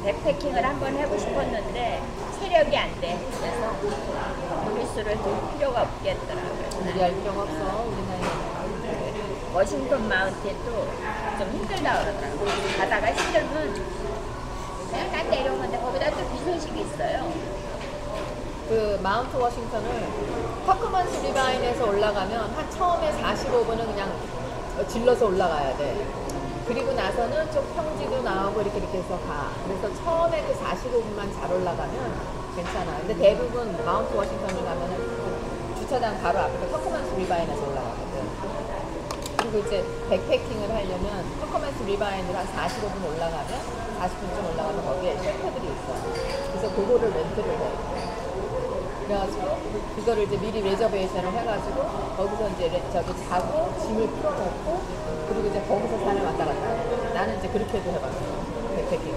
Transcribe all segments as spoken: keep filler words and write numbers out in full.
백패킹을 한번 해보고 싶었는데 체력이 안 돼. 그래서 그리스를 둘 필요가 없겠더라고요. 무리할 필요가 없어. 우리 나이에. 워싱턴 마운틴도 좀 힘들다 그러더라고요. 가다가 힘들면 그냥 다 내려오는데 거기다 또 비소식이 있어요. 그 마운트 워싱턴을 터크먼스 리바인에서 올라가면 한 처음에 사십오 분은 그냥 질러서 올라가야 돼. 그리고 나서는 좀 평지도 나오고 이렇게 이렇게 해서 가. 그래서 처음에 그 사십오 분만 잘 올라가면 괜찮아. 근데 대부분 마운트 워싱턴을 가면은 그 주차장 바로 앞에 터크먼스 리바인에서 올라가거든. 그리고 이제 백패킹을 하려면 터커맨스 리바인으로 한 사십오 분 올라가면 사십 분쯤 올라가면 거기에 쉘터들이 있어. 그래서 그거를 렌트를 해. 그래가지고 그거를 이제 미리 레저베이션을 해가지고 거기서 이제 레, 저기 자고 짐을 풀어놓고 그리고 이제 거기서 산을 왔다 갔다 해. 나는 이제 그렇게도 해봤어. 백패킹.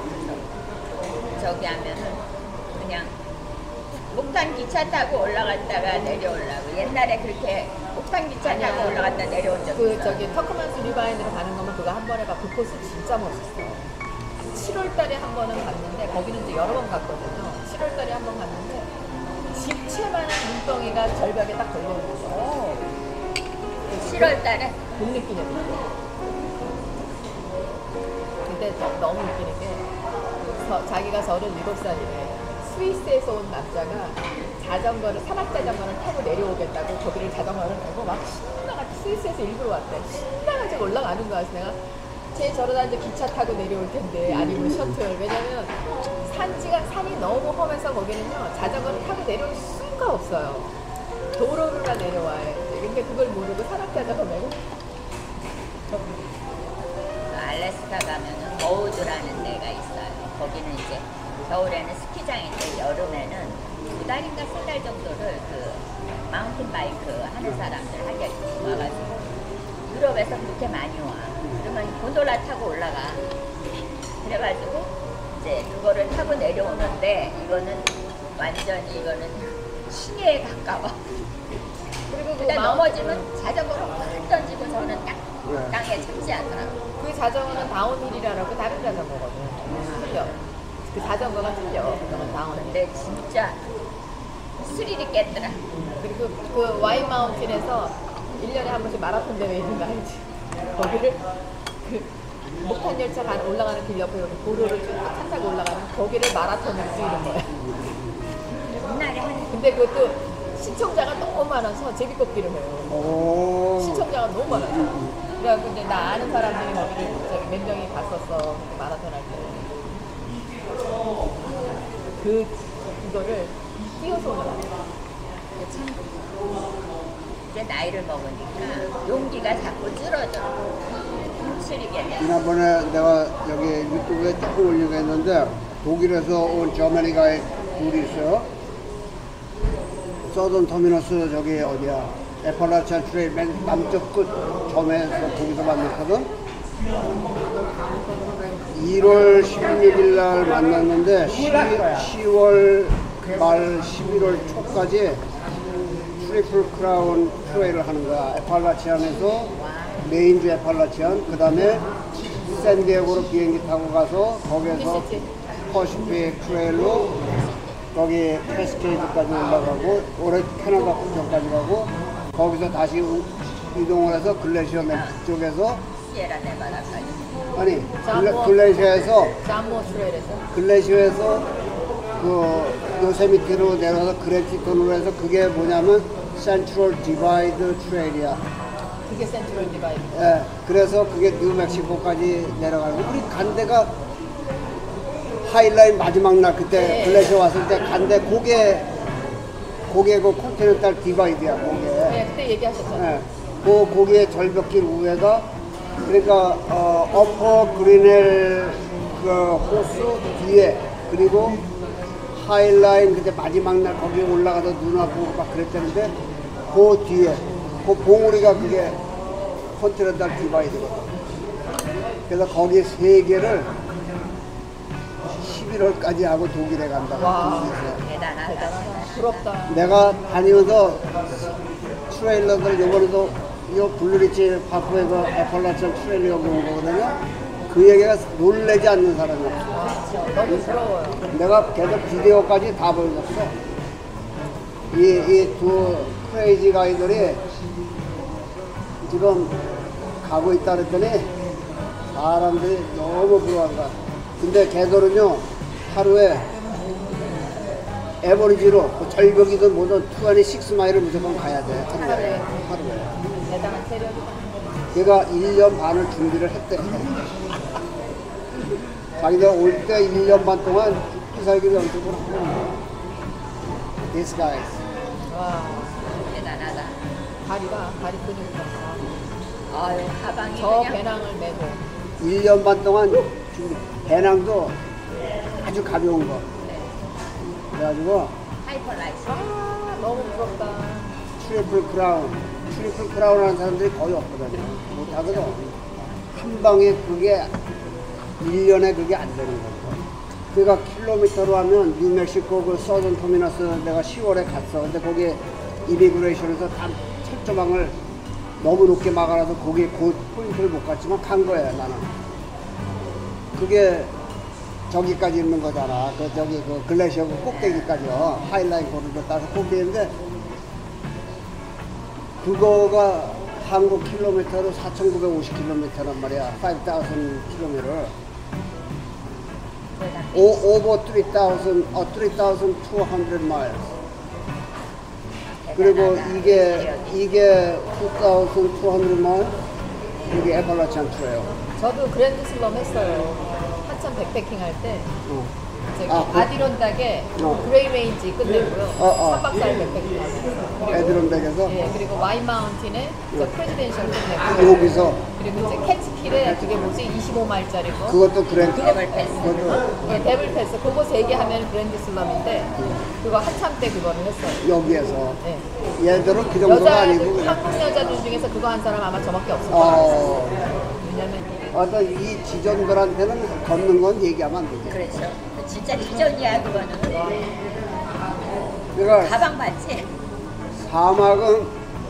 저기 하면은 그냥 목탄 기차 타고 올라갔다가 내려오려고. 옛날에 그렇게 목탄 기차 아니야. 타고 올라갔다 내려온 적 그 있어. 저기 터크먼스 리바인으로 가는 거면 그거 한 번 해봐. 그 코스 진짜 멋있어. 칠월 달에 한 번은 갔는데 거기는 이제 여러 번 갔거든요. 칠월 달에 한 번 갔는데 집채만한 눈덩이가 절벽에 딱 걸려있는 거예요. 칠월 달에 독립기념일. 근데 너, 너무 웃기는 게 서, 자기가 서른일곱 살이래. 스위스에서 온 남자가 자전거를 산악 자전거를 타고 내려오겠다고 거기를 자전거를 타고 막 신나가 스위스에서 일부러 왔대. 신나가지고 올라가는 거야. 그래서 내가 쟤 저러다 이제 기차 타고 내려올 텐데 아니면 셔틀. 왜냐면 산지가 산이 너무 험해서 거기는요 자전거를 타고 내려올 수가 없어요. 도로를 다 내려와야 돼. 근데 그걸 모르고 산악 자전거 메고 알래스카 가면은 머우드라는 데가 있어요. 거기는 이제 겨울에는 스키장인데 여름에는 두 달인가 세 달 정도를 그 마운틴 바이크 하는 사람들 하게 와가지고 유럽에서 그렇게 많이 와. 그러면 곤돌라 타고 올라가. 그래가지고 이제 그거를 타고 내려오는데 이거는 완전히 이거는 신예에 가까워. 그리고 그 근데 마운틴- 넘어지면 자전거를 확 던지고 저는 딱 네. 땅에 잡지 않더라고. 그 자전거는 다운힐이라고 다른 자전거거든. 틀려. 그 자전거가 틀려. 그거는 다운힐. 근데 진짜 스릴이 깼더라. 그리고 그 와이 마운틴에서 일 년에 한 번씩 마라톤 대회 있는 거 알지? 거기를 그 목탄 열차 가 올라가는 길 옆에 도로를 쭉 차 타고 올라가는 거기를 마라톤으로 뛰는 거야. 옛날에 한 근데 그것도 신청자가 너무 많아서 제비뽑기를 해요. 오. 신청자가 너무 많아서. 그래갖고 이제 나 아는 사람들이 거기를 저기 몇 명이 갔었어. 마라톤 할 때. 그 이거를 뛰어서 올라가. 참 이제 나이를 먹으니까 용기가 자꾸 줄어져. 움츠리게 돼. 지난번에 내가 여기 유튜브에 조금 올리고 했는데 독일에서 온 저머니가 둘이 있어요. 서던 터미너스 저기 어디야 에퍼라치안 트레일 맨 남쪽 끝 점에서 거기서 만났거든. 일월 십육 일 날 만났는데 시월 말 십일월 초까지 트리플 크라운 트레일을 하는 거야. 에팔라치안에서 메인주 에팔라치안, 그 다음에 샌디에고로 비행기 타고 가서 거기에서 퍼시픽 트레일로 거기 캐스케이드까지 올라가고 올해 캐나다 국경까지 가고 거기서 다시 우- 이동을 해서 글래시어 맨 북쪽에서 시에라 네바다까지. 아니 글래, 글래시어에서 잠모 트레일에서. 글래시어에서 그 요세미티로 내려가서 그래티톤으로 해서 그게 뭐냐면 센트럴 디바이드 트레일이야. 그게 센트럴 디바이드. 예, 그래서 그게 뉴멕시코까지 내려가고 우리 간 데가 하이라인 마지막 날 그때 네. 글래시어 왔을 때 간 데 그게 그게 그 컨티넨탈 디바이드야 그게. 네, 그때 얘기하셨잖아요. 예, 그 거기에 절벽길 우회가 그러니까 어, 어퍼 그리넬 그 호수 뒤에 그리고 하이라인 그때 마지막 날 거기 올라가서 누나 보고 막 그랬다는데 그 뒤에 그 봉우리가 그게 컨티넨탈 디바이드거든. 그래서 거기 세 개를 십일월까지 하고 독일에 간다고. 와. 독일에서. 대단하다. 대단하다. 부럽다. 내가 다니면서 트레일러들 요번에도 요 블루리치 파크에 그 애플라치안 트레일러 온 거거든요. 그 얘기가 놀라지 않는 사람이 없어. 그렇죠. 너무 부러워요. 내가 계속 비디오까지 다 보여줬어. 이, 이 두 크레이지 가이들이 지금 가고 있다 그랬더니 사람들이 너무 부러워한 거야. 근데 걔들은요, 하루에 에버리지로 뭐 절벽이든 뭐든 이십육 마일을 무조건 가야 돼. 하루에. 하루에. 하루에. 대단한 체력이다. 걔가 일 년 반을 준비를 했대. 자기들 올 때 일 년 반 동안 죽기 살기를 연습을 하고. These guys. 와, 대단하다. 다리가, 다리 근육이 좋다. 아유, 가방이 저 그냥 배낭을 메고. 일 년 반 동안 준비. 배낭도 아주 가벼운 거. 그래가지고 하이퍼라이트. 아, 너무 무섭다. 트리플 크라운. 트리플 크라운 하는 사람들이 거의 없거든요. 못하거든. 한 방에 그게 일 년에 그게 안 되는 거죠. 그러니까 킬로미터로 하면 뉴멕시코 그 서든 터미너스 내가 시월에 갔어. 근데 거기에 이미그레이션에서 다 철조망을 너무 높게 막아놔서 거기에 곧 포인트를 못 갔지만 간 거예요, 나는. 그게 저기까지 있는 거잖아. 그 저기 그 글래시어 그 꼭대기까지요. 하이라인 고르도 따서 꼭대기인데 그거가 한국 킬로미터로 사천구백오십 킬로미터란 말이야. 오천 킬로미터. 오, over 삼천, 어, 삼천이백 miles. 그리고 이게, 이게 이천이백 miles, 여기 에팔라치안 트레일. 저도 그랜드 슬럼 했어요. 한참 백패킹 할 때. 어. 저기 아, 그- 아디론닥에 어. 그레이 레인지 끝내고요. 어, 어. 삼 박 사 일 백패킹 하면서. 에드론백에서 예, 그리고 와인 마운틴에 저 프레지덴셜 끝내고. 여기서 그리고 이제 캐치킬에 그게 뭐지? 이십오 마일짜리고. 그것도 그랜드, 데블 패스. 그것도 예, 데블 패스. 그거 세 개 하면 그랜드 슬럼인데 그거 한참 때 그거를 했어요. 여기에서. 예. 얘들은 그 정도가 여자 아니고 그냥. 한국 여자들 중에서 그거 한 사람 아마 저밖에 없을 어. 거예요. 왜냐면 어떤 이 지존들한테는 걷는 건 얘기하면 안 되지. 그렇죠. 진짜 기존이야, 그거는. 그러니까 가방 맞지? 사막은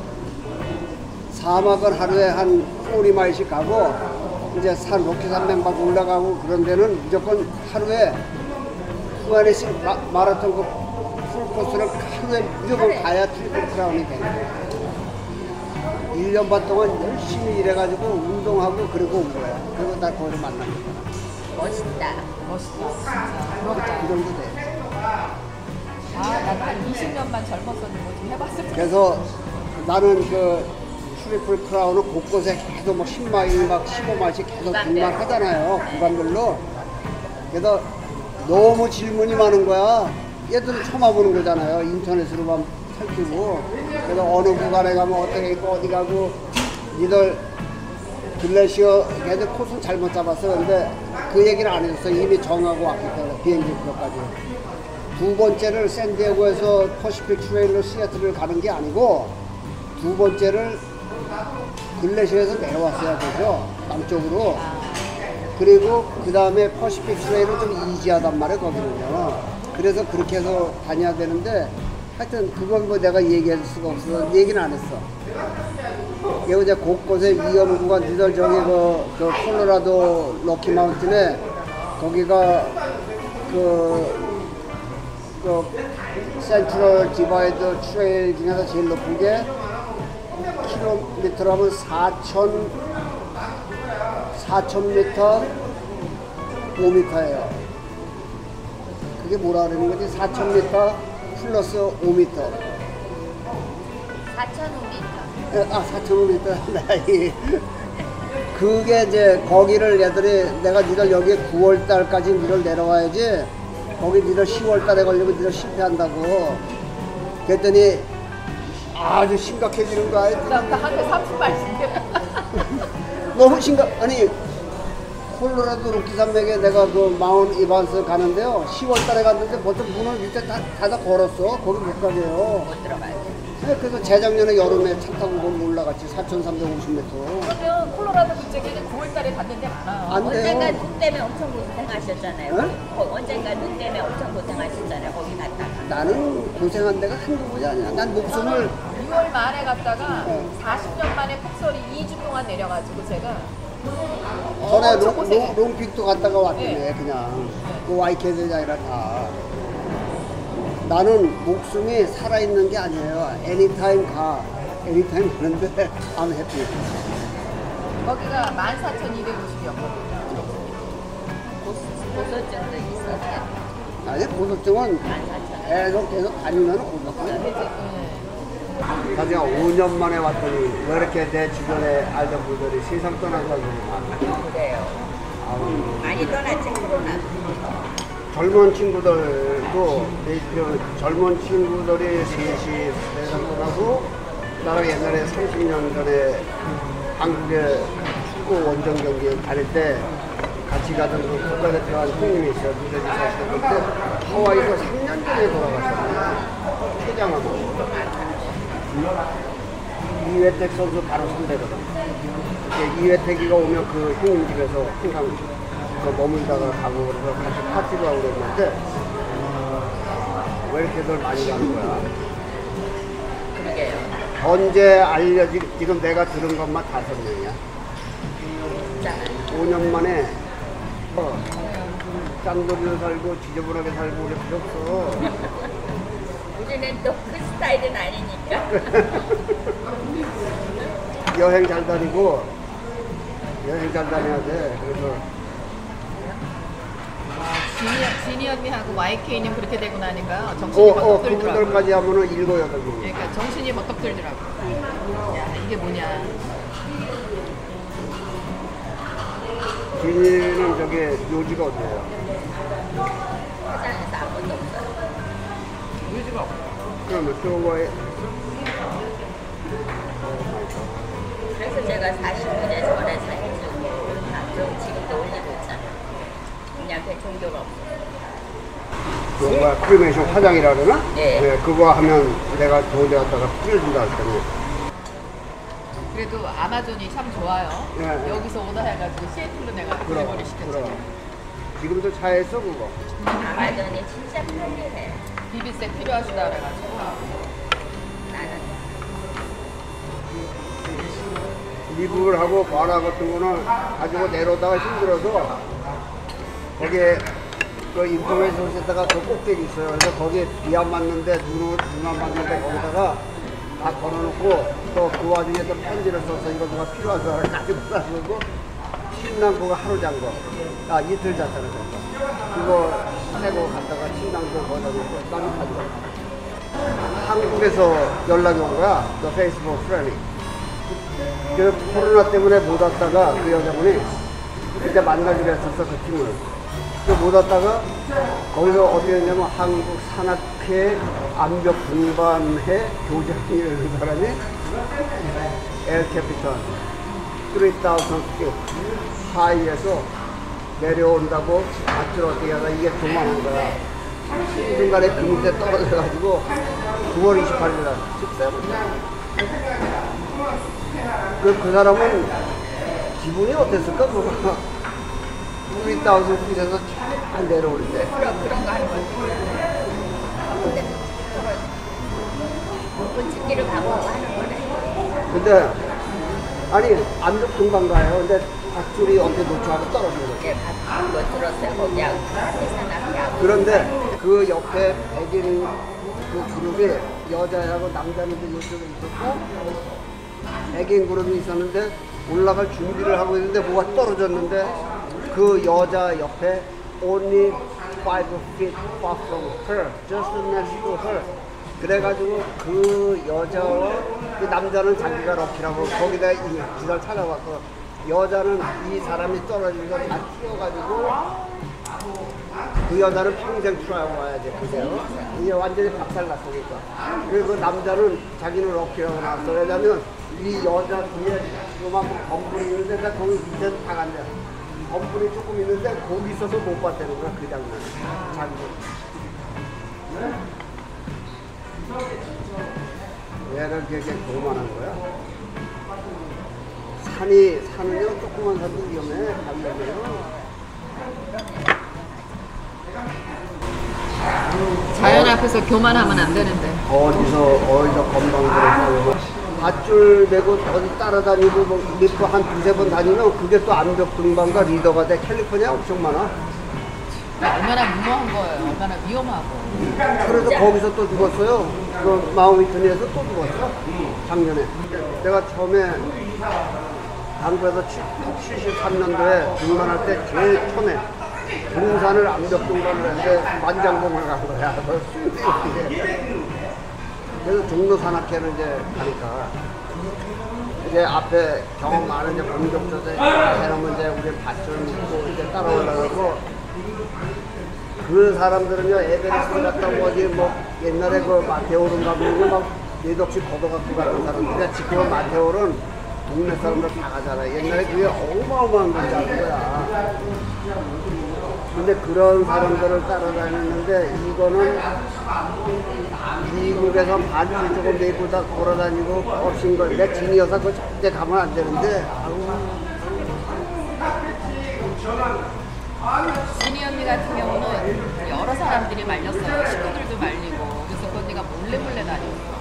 사막은 하루에 한 사십 마일씩 가고 이제 산 로키 산맥 막 올라가고 그런 데는 무조건 하루에 두 마리씩 마, 마라톤 그 풀코스를 하루에 무조건 그래. 가야 트리플 크라운이 되는 거야. 일 년 반 동안 열심히 일해가지고 운동하고 그리고 온 거야. 그리고 나 거기서 만난 거야. 멋있다. 멋있다. 진짜. 부럽다. 그 정도 돼. 아, 나도 한 이십 년만 젊었었는데 뭐좀 해봤을 텐데. 그래서 나는 그 트리플 크라운은 곳곳에 계속 뭐 십 마일 막 십오 마일씩 계속 구간별. 등만 하잖아요. 구간별로. 그래서 너무 질문이 많은 거야. 얘들은 처음 와보는 거잖아요. 인터넷으로만 살피고. 그래서 어느 구간에 가면 어떻게 있고 어디 가고 니들 글래시어 걔들 코스는 잘못 잡았어. 근데 그 얘기를 안 해줬어. 이미 정하고 왔기 때문에 비행기 표까지. 두 번째를 샌디에고에서 퍼시픽 트레일로 시애틀을 가는 게 아니고 두 번째를 글래시어에서 내려왔어야 되죠. 남쪽으로. 그리고 그 다음에 퍼시픽 트레일은 좀 이지하단 말이에요. 거기는요. 그래서 그렇게 해서 다녀야 되는데 하여튼 그건 뭐 내가 얘기할 수가 없어서 얘기는 안 했어. 이거 이제 곳곳에 위험구가 니들 저기 그, 그 콜로라도 로키 마운틴에 거기가 그 그 센트럴 디바이드 트레일 중에서 제일 높은 게 킬로미터로 하면 사천 사천 미터 오 미터예요. 그게 뭐라 그러는 거지? 사천 미터 플러스 오 미터. 사천오 미터. 아, 사천오 미터. 그게 이제 거기를 얘들이 내가 니들 여기 구월 달까지 니들 내려와야지 거기 니들 시월 달에 걸리면 니들 실패한다고. 그랬더니 아주 심각해지는 거야. 나한테 삼십 마일씩. 너무 심각. 아니 콜로라도 로키 산맥에 내가 그 마운 이반스 가는데요. 시월 달에 갔는데 보통 문을 밑에 다 닫아 걸었어. 거기 못 가게요. 못 들어가요. 네, 그래서 재작년에 여름에 차 타고 거기 올라갔지. 사천삼백오십 미터. 그러면 콜로라도 그쪽에는 구월 달에 갔는데 많아요. 안 언젠가 돼요. 눈 때문에 엄청 고생하셨잖아요. 응? 거- 언젠가 눈 때문에 엄청 고생하셨잖아요. 거기 갔다가. 나는 고생한 데가 한두 번이 아니야. 난 목숨을 유월 말에 갔다가 네. 사십 년 만에 폭설이 이 주 동안 내려가지고 제가 전에 엄청 롱, 고생해. 롱, 롱픽도 갔다가 왔던데 네. 그냥 그 와이케 대장이라 다. 나는 목숨이 살아있는 게 아니에요. 애니타임 가. 애니타임 가는데 I'm happy. 거기가 만 사천 이백오십이었거든요. 고소증도 있었어요. 아니 고소증은 계속 계속 다니면 고소증. 네. 나중에 오 년 만에 왔더니 왜 이렇게 내 주변에 알던 분들이 세상 떠난 사람들이 많아. 그래요. 아우, 많이 떠났지, 코로나. 젊은 친구들도 내 주변 젊은 친구들이 셋이 세상 떠나고 나랑 옛날에 삼십 년 전에 한국에 축구 원정 경기 다닐 때 같이 가던 그 국가대표한 형님이 있어요. 누더지 사시던 그때 하와이에서 삼 년 전에 돌아가셨어요. 퇴장하고. 이회택 선수 바로 선배거든. 이렇게 이회택이가 오면 그 형님 집에서 항상 그 머물다가 가고 그래서 같이 파티를 하고 그랬는데 왜 이렇게들 많이 가는 거야? 그러게요. 언제 알려지 지금 내가 들은 것만 다섯 명이야. 진짜. 오 년 만에 뭐 짠돌이로 살고 지저분하게 살고 그럴 필요 없어. 우리는 또 그 스타일은 아니니까. 여행 잘 다니고 여행 잘 다녀야 돼. 그래서 지니, 지니 언니하고 와이케이님 그렇게 되고 나니까 어, 정신이 어, 버떡 들더라고. 그분들까지 하면은 일곱 여덟 명. 그러니까 정신이 버떡 들더라고. 야 이게 뭐냐. 진이는 저기 요지가 어디예요? 세상에서 아무것도 없어요. 의지가 없어. 그러면 쇼거에 그래서 제가 사십구 년 전에 사진 찍고 좀 지금도 올리고 있잖아요. 그냥 그 종교가 없어요. 그 뭐야 크리메이션 화장이라 그러나? 네. 그거 하면 내가 좋은 데 갔다가 뿌려준다 했더니 그래도 아마존이 참 좋아요. 예. 여기서 오다 해가지고 시애틀로 내가 그럼 딜리버리 시켰잖아요. 그럼 지금도 차에 있어 그거. 아마존이 진짜 편리해. 비비셋 필요하시다 그래가지고 나는 미국을 하고 바라 같은 거는 가지고 내려오다가 힘들어서 거기에 그 인포메이션 센터가 그 꼭대기 있어요. 그래서 거기에 비 안 맞는데 눈, 눈안 맞는데 거기다가 다 걸어놓고 또 그 와중에 또 편지를 써서 이거 누가 필요한 사람 가지고 나서고 침낭고가 하루 잔 거. 아 이틀 잤잖아 그거. 그거 새고 갔다가 침낭고 거기다 놓고 나는 가져가. 한국에서 연락이 온 거야. 너 페이스북 프렌이. 그 코로나 때문에 못 왔다가 그 여자분이 그때 만나기로 했었어 그 팀을. 못 왔다가 거기서 어디 했냐면 한국 산악회 암벽 분반회 교장이라는 사람이 엘 캐피턴 삼 thousand feet 하이에서 내려온다고 밧줄 어떻게 하다 이게 도망한 거야. 순간에 그 밑에 떨어져가지고 구월 이십팔일 날 직사합니다. 그, 그 사람은 기분이 어땠을까? 그거 삼 thousand feet에서 쫙 내려올 때. 그런 그런 거 하는 거. 못 찍기를 가고 하는 거네. 근데 아니 암벽 금방 가요. 근데 밧줄이 언제 놓쳐하고 떨어지는 거죠. 예, 그거 들었어요. 거기하고 산악회하고. 그런데 그 옆에 백인 그 그룹이 여자하고 남자는 이쪽에 있었고 백인 그룹이 있었는데 올라갈 준비를 하고 있는데 뭐가 떨어졌는데 그 여자 옆에 only five feet far from her, just next to her. 그래가지고 그 여자와 그 남자는 자기가 럭키라고 거기다 기사를 찾아봤고 여자는 이 사람이 떨어지면서 다 튀어가지고 그 여자는 평생 추하고 와야지 그대로 이게 완전히 박살났으니까. 그리고 그 남자는 자기는 럭키라고 나왔어. 왜냐면 이 여자 뒤에 요만큼 범불이 있는데 내가 거기 밑에 다 갔네. 범불이 조금 있는데 거기 있어서 못 봤다는 거야 그 장면. 자기는. 얘를 되게 교만한 거야. 산이 산은요 조그만 산도 위험해. 달려면 자연 앞에서 교만하면 안 되는데. 어디서 어디서 건방들어서 밧줄 메고 어디 따라다니고 뭐 믿고 한 두세 번 다니면 그게 또 암벽 등반가 리더가 돼. 캘리포니아 엄청 많아. 얼마나 무모한 거예요. 얼마나 위험하고. 그래서 거기서 또 죽었어요. 그 마운틴에서 또 죽었어. 작년에. 내가 처음에 한국에서 칠십삼 년도에 등반할 때 제일 처음에 등산을 암벽 등반을 했는데 만장봉을 간 거야. 그래서 종로 산악회를 이제 가니까 이제 앞에 경험 많은 이제 공격조대 해놓으면 이제 우리 밧줄 묶고 이제 따라 올라가고 그 사람들은요 에베레스트 갔다 오고 어디 뭐 옛날에 그 마테오른 가보고 막 네덕씩 걷어갖고 가는 사람들이야. 지금 마테오른 동네 사람들 다 가잖아. 옛날에 그게 어마어마한 건지 아는 거야. 근데 그런 사람들을 따라다녔는데 이거는 미국에서 반지 조금 메고 다 돌아다니고 없인 걸 내 진이어서 그거 절대 가면 안 되는데 진이 언니 같은 경우는 여러 사람들이 말렸어요. 식구들도 말리고. 그래서 그 언니가 몰래 몰래 다녔어.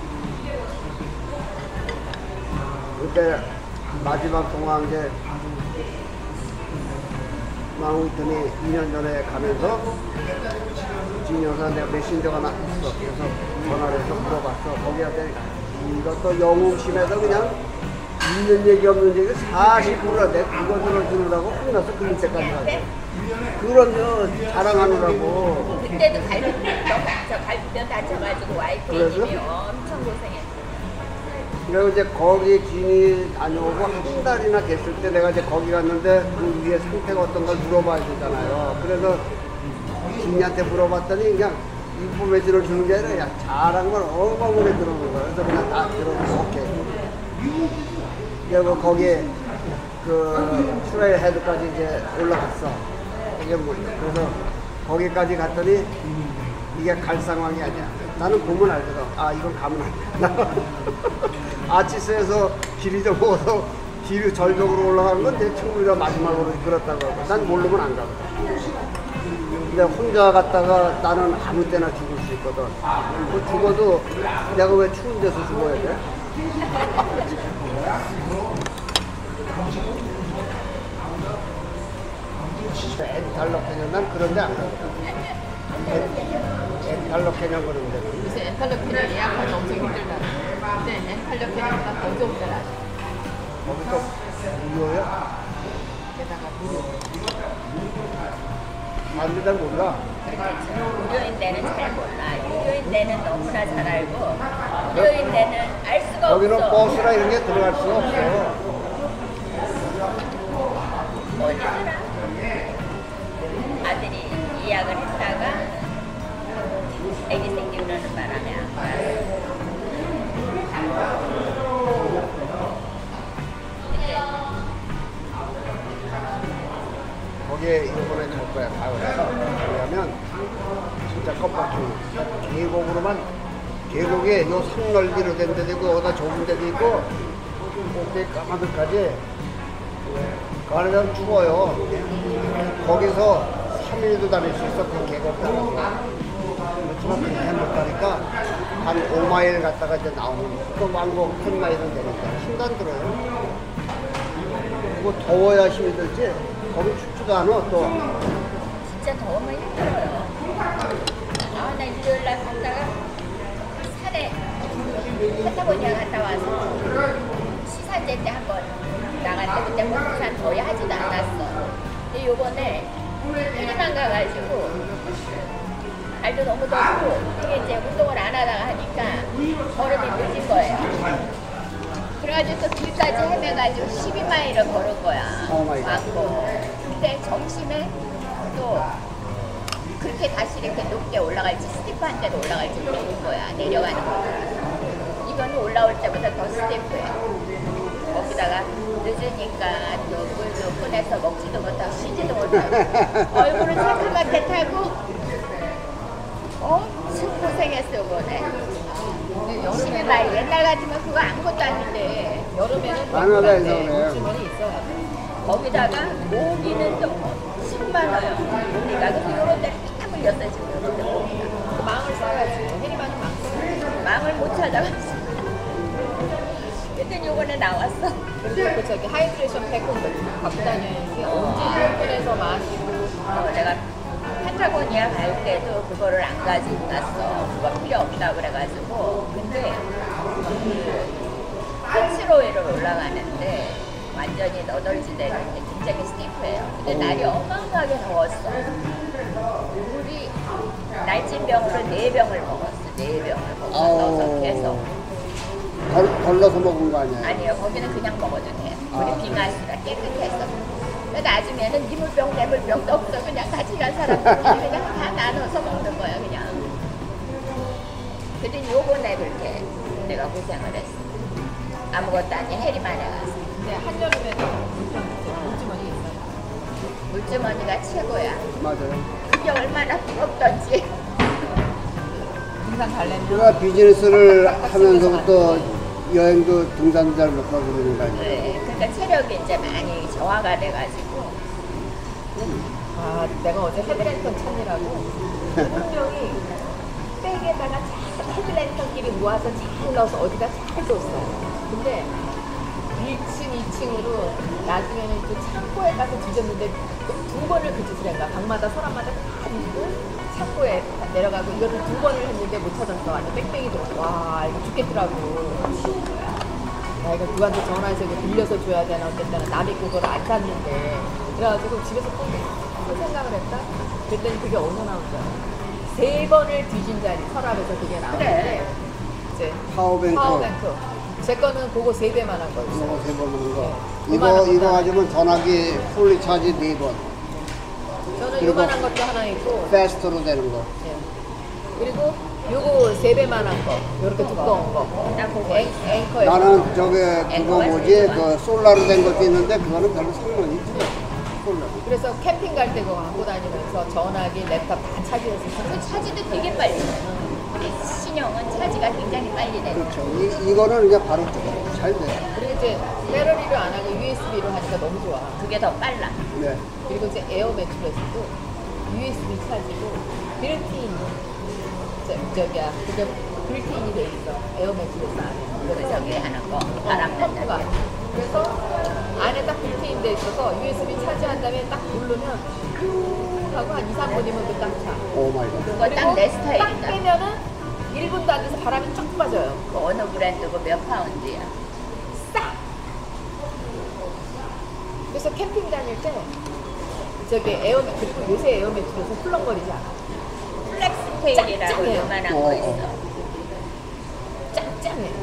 그때 마지막 동항제 마운틴이 이 년 전에 가면서 진이 여사 내가 메신저가 나 있어. 그래서 전화를 해서 물어봤어. 거기한테 이것도 영웅심에서 그냥 있는 얘기 없는 얘기 사십 프로라 내 그거 들어주느라고 혼나서 그 밑에까지 가서 그럼요 자랑하느라고. 그때도 갈비뼈 저 갈비뼈 다쳐가지고 와이프 그래서? 애님이 엄청 고생했어. 그리고 이제 거기 진이 다녀오고 한 달이나 됐을 때 내가 이제 거기 갔는데 그 위에 상태가 어떤 걸 물어봐야 되잖아요. 그래서 진이한테 물어봤더니 그냥 인포메이션을 주는 게 아니라 야, 잘한 걸 어마어마하게 들어오는 거야. 그래서 그냥 다 들어오고 오케이. 그리고 거기에 그 트레일 헤드까지 이제 올라갔어. 이게 뭐 그래서 거기까지 갔더니 이게 갈 상황이 아니야. 나는 보면 알거든. 아 이건 가면 안 돼. 아치스에서 길이 좀 먹어서 뒤로 절벽으로 올라가는 건 내 친구가 마지막으로 그렇다고 하고 난 모르면 안 가거든. 근데 혼자 갔다가 나는 아무 때나 죽을 수 있거든. 뭐 죽어도 내가 왜 추운 데서 죽어야 돼? 엔탈러 캐년 난 그런 데 안 가거든. 엔탈러 캐년 그런 데. 요새 엔탈러 캐년 예약하기 엄청 힘들다. 근데 엔탈러 캐년보다 더 좋더라. 거기 또 무료야? 게다가 무료. 사람들 잘 몰라. 무료인 데는 잘 몰라. 유료인 데는 너무나 잘 알고 무료인 데는 알 수가 거기는 없어. 버스나 이런 게 들어갈 수가 없어. 어디더라? 아들이 예약을 했다가 애기 생기려는 바람에 안 가요. 거기에 이번에 갈 거야, 가을에. 왜냐면 진짜 껌뻑해. 계곡으로만 계곡에 요 산 넓이로 된 데도 있고 어디다 좁은 데도 있고 꼭대기 까마득까지 그 안에 좀 추워요. 거기서 삼 일도 다닐 수 있어. 그 계곡 따라서. 그렇지만 그렇게 못 가니까 한 오 마일 갔다가 이제 나오는 또 왕복 십 마일은 되니까 힘도 안 들어요. 그리고 더워야 힘이 들지 거기 춥지도 않아 또. 진짜 더우면 힘들어요. 아, 나 일요일 날 갔다가 산에 파타고니아 갔다 와서 시사제 때 한번 나갔는데 그때 목산 거의 하지도 않았어. 근데 요번에 해리만 가가지고 날도 너무 덥고 이게 이제 운동을 안 하다가 하니까 걸음이 늦은 거예요. 그래가지고 또 길까지 헤매가지고 십이 마일을 걸은 거야. 오 마이 갓. 왔고. 근데 점심에 또 그렇게 다시 이렇게 높게 올라갈지 스티프한 데로 올라갈지 모르는 거야. 내려가는 거. 이거는 올라올 때보다 더 스티프해. 거기다가 늦으니까 또 물도 꺼내서 먹지도 못하고 쉬지도 못하고 얼굴은 새까맣게 타고 엄청 고생했어 이번에. 십이 마일 옛날 같으면 그거 아무것도 아닌데 여름에는 가나다에서 네, 그래. 주머니 있어요. 거기다가 모기는 또 엄청 많아요. 모기가 그래서 이런 데딱 물렸어요 지금 이런 모기가. 그 망을 써야지. 해리만은 망 써야지. 망을 못 찾아갔어. 펜타곤에 나왔어. 그리고 그 저기 하이드레이션 팩 갖고 다녀야지. 언제 일본에서 마시고. 어, 내가 펜타고니아 갈 때도 그거를 안 가지고 갔어. 그거 필요 없다 그래가지고. 근데 그 한시로이를 올라가는데 완전히 너덜지대는 게 굉장히 스티프해요. 근데 날이 어마어마하게 더웠어. 우리 날찐병으로 네 병을 먹었어. 네 병을 먹어서 계속. 덜, 덜러서 먹은 거 아니에요? 아니요, 거기는 그냥 먹어도 돼. 우리 아. 빙하수가 깨끗해서. 근데 나중에는 니물병, 내물병도 없어. 그냥 같이 간 사람들이 그냥 다 나눠서 먹는 거야, 그냥. 그랬더니 요거 내볼게. 내가 고생을 했어. 아무것도 아닌 해리만에 가서. 근데 한여름에도 물주머니 있어요. 물주머니가 최고야. 맞아요. 그게 얼마나 부럽던지. 등산 가려면 우리가 비즈니스를 하면서부터 여행도 등산도 잘 못 가고 그러는 거 아니에요? 네, 그러니까 체력이 이제 많이 저하가 돼가지고. 아, 내가 어제 헤드랜턴 찾느라고 분명히 백에다가 잘 헤드랜턴끼리 모아서 잘 넣어서 어디다 잘 뒀어요. 근데 일 층, 이 층으로 나중에는 또 창고에 가서 뒤졌는데 두 번을 그 짓을 했나. 방마다 서랍마다 다 뒤지고 창고에 내려가고 이것도 두 번을 했는데 못 찾았어. 완전 뺑뺑이 들었어. 와, 이거 죽겠더라고. 야, 이거 누구한테 전화해서 이거 빌려서 줘야 되나 어쨌든 남이 그걸 안 샀는데 그래가지고 집에서 또, 또 생각을 했다. 그랬더니 그게 어디서 나온 거야. 세 번을 뒤진 자리 서랍에서 그게 나오는데 그래. 이제 파워뱅크. 파워뱅크 제 거는 그거 세 배만 한 거 있어. 이거 세번 하는 거. 네. 이거 요만한 이거 것도 가지면 전화기 풀리 차지 네 번. 저는 그리고 요만한 것도 하나 있고 패스트로 되는 거. 예. 그리고 요거 세 배만 한 거 요렇게 두꺼운 거 나 그거 앵, 있어. 앵커에 나는 저게 그거 뭐지? 그 솔라로 된 것도 있는데 그거는 별로 상관이 없어. 솔라. 그래서 캠핑 갈 때 그거 갖고 다니면서 전화기, 랩탑 다 차지해서 그 차지도 되게 빨리 돼. 우리 신형은 차지가 굉장히 빨리 돼. 그렇죠. 이, 이거는 이제 바로 잘 돼. 그리고 이제 배터리로 안 하고 유에스비로 하니까 너무 좋아. 그게 더 빨라. 네. 그리고 이제 에어 매트리스도 유에스비 차지고 빌트인 저, 저기야 그게 빌트인이 돼 있어. 에어 매트리스 안에. 그 저기 하는 거 바람 펌프가. 난다. 그래서 안에 딱 빌트인 돼 있어서 유에스비 차지한 다음에 딱 누르면 쭉 하고 한 이, 삼 분이면 그 딱 차. 오 마이 갓. 그거 딱 내 딱 스타일이다. 빼면은 일 분도 안 돼서 바람이 쫙 빠져요. 그 어느 브랜드고 몇 파운드야? 싹! 그래서 캠핑 다닐 때 저기 에어 매- 그리고 요새 에어 매트리스 훌렁거리지 않아. 플렉스 테일이라고 짱짱해요. 요만한 어, 거 어. 있어. 짱짱해.